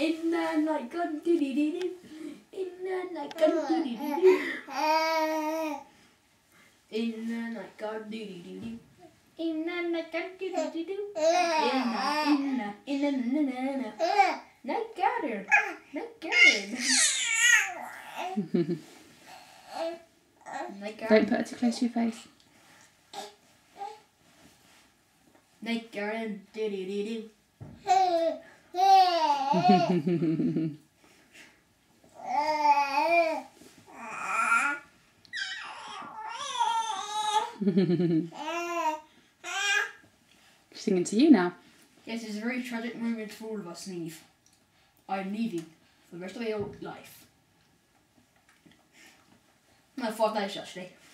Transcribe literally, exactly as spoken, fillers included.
In the night, gun doo doo doo doo. In the night, gun doo doo doo doo. In the night, gun doo doo doo doo. In the night, gun doo doo doo doo. In the, in the, in the, in the, in the, night garden, night garden. Night garden. Don't put it too close to your face. Night garden, doo doo doo doo. She's singing to you now. Yes, it's a very tragic moment for all of us, Neve. I'm leaving for the rest of your life. No, five days actually.